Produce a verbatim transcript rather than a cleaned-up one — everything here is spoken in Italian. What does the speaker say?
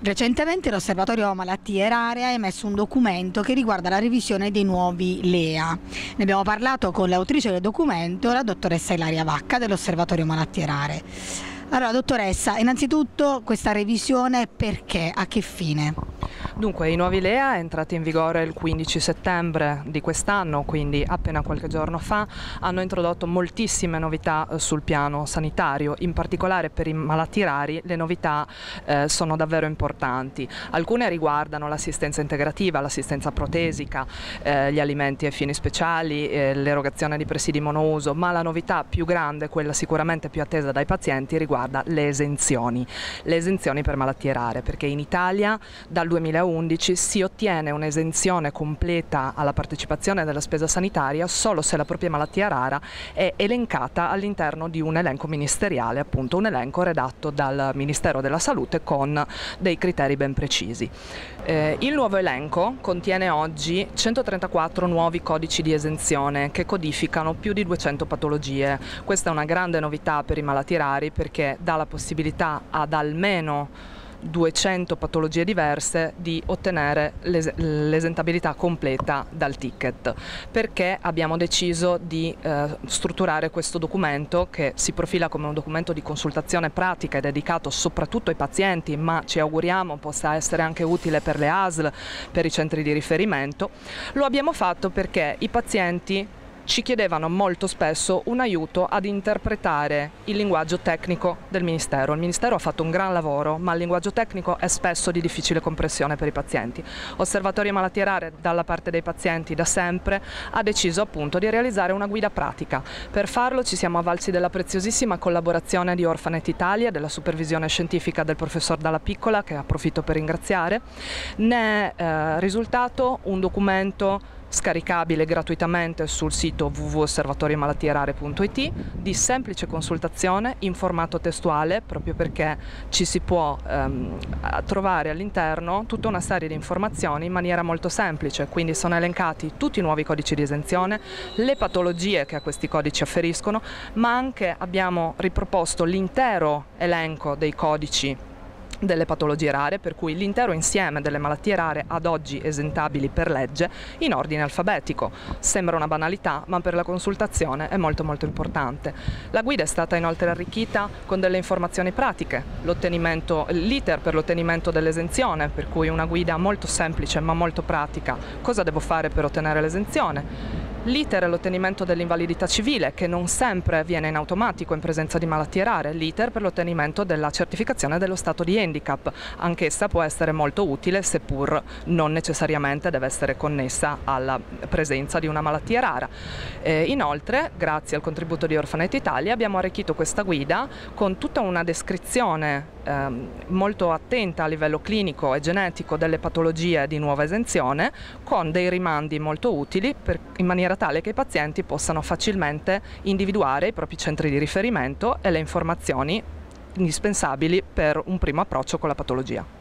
Recentemente l'Osservatorio Malattie Rare ha emesso un documento che riguarda la revisione dei nuovi L E A. Ne abbiamo parlato con l'autrice del documento, la dottoressa Ilaria Vacca dell'Osservatorio Malattie Rare. Allora, dottoressa, innanzitutto questa revisione perché? A che fine? Dunque, i nuovi L E A, entrati in vigore il quindici settembre di quest'anno, quindi appena qualche giorno fa, hanno introdotto moltissime novità sul piano sanitario. In particolare per i malati rari le novità eh, sono davvero importanti. Alcune riguardano l'assistenza integrativa, l'assistenza protesica, eh, gli alimenti ai fini speciali, eh, l'erogazione di presidi monouso, ma la novità più grande, quella sicuramente più attesa dai pazienti, riguarda le esenzioni. Le esenzioni per malattie rare, perché in Italia dal duemilaundici si ottiene un'esenzione completa alla partecipazione della spesa sanitaria solo se la propria malattia rara è elencata all'interno di un elenco ministeriale, appunto un elenco redatto dal Ministero della Salute con dei criteri ben precisi. Eh, il nuovo elenco contiene oggi centotrentaquattro nuovi codici di esenzione che codificano più di duecento patologie. Questa è una grande novità per i malati rari perché dà la possibilità ad almeno duecento patologie diverse di ottenere l'es l'esentabilità completa dal ticket. Perché abbiamo deciso di eh, strutturare questo documento, che si profila come un documento di consultazione pratica e dedicato soprattutto ai pazienti, ma ci auguriamo possa essere anche utile per le A S L, per i centri di riferimento. Lo abbiamo fatto perché i pazienti ci chiedevano molto spesso un aiuto ad interpretare il linguaggio tecnico del Ministero. Il Ministero ha fatto un gran lavoro, ma il linguaggio tecnico è spesso di difficile comprensione per i pazienti. Osservatorio Malattie Rare, dalla parte dei pazienti da sempre, ha deciso appunto di realizzare una guida pratica. Per farlo ci siamo avvalsi della preziosissima collaborazione di Orphanet Italia, della supervisione scientifica del professor Dalla Piccola, che approfitto per ringraziare. Ne è eh, risultato un documento scaricabile gratuitamente sul sito w w w punto osservatorio malattie rare punto i t, di semplice consultazione in formato testuale, proprio perché ci si può ehm, trovare all'interno tutta una serie di informazioni in maniera molto semplice. Quindi sono elencati tutti i nuovi codici di esenzione, le patologie che a questi codici afferiscono, ma anche abbiamo riproposto l'intero elenco dei codici delle patologie rare, per cui l'intero insieme delle malattie rare ad oggi esentabili per legge in ordine alfabetico. Sembra una banalità, ma per la consultazione è molto molto importante. La guida è stata inoltre arricchita con delle informazioni pratiche, l'iter per l'ottenimento dell'esenzione, per cui una guida molto semplice ma molto pratica. Cosa devo fare per ottenere l'esenzione? L'iter e l'ottenimento dell'invalidità civile, che non sempre avviene in automatico in presenza di malattie rare. L'iter per l'ottenimento della certificazione dello stato di handicap. Anch'essa può essere molto utile, seppur non necessariamente deve essere connessa alla presenza di una malattia rara. Eh, inoltre, grazie al contributo di Orphanet Italia, abbiamo arricchito questa guida con tutta una descrizione ehm, molto attenta a livello clinico e genetico delle patologie di nuova esenzione, con dei rimandi molto utili per, in maniera tale che i pazienti possano facilmente individuare i propri centri di riferimento e le informazioni indispensabili per un primo approccio con la patologia.